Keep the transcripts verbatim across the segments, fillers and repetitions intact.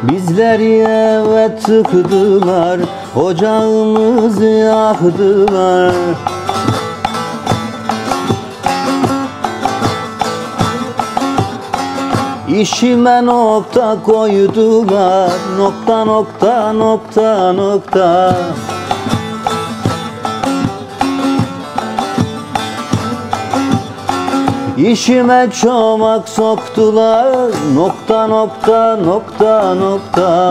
Bizleri eve tıktılar, ocağımızı yaktılar. İşime nokta koydular, nokta nokta nokta nokta. İşime çomak soktular, nokta nokta nokta nokta.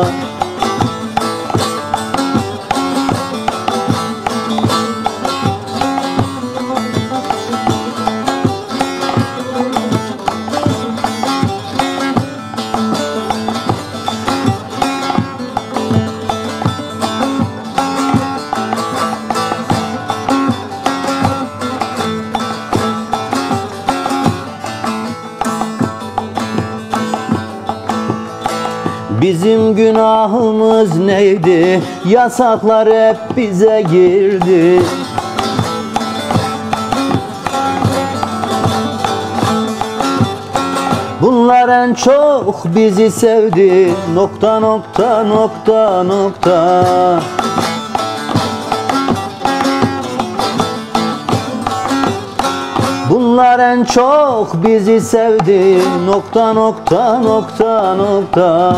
Bizim günahımız neydi? Yasaklar hep bize girdi. Bunlar en çok bizi sevdi. Nokta nokta nokta nokta. Bunlar en çok bizi sevdi. Nokta nokta nokta nokta.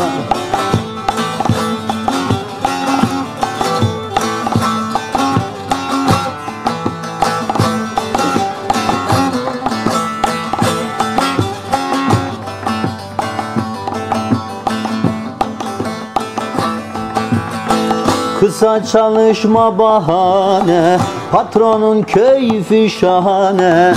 Kısa çalışma bahane, patronun keyfi şahane.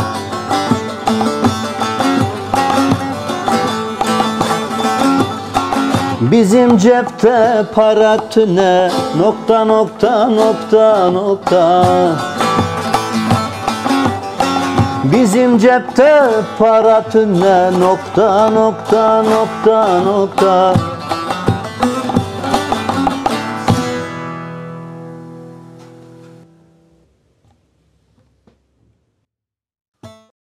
Bizim cepte para tüne, nokta nokta nokta nokta. Bizim cepte para tüne, nokta nokta nokta nokta.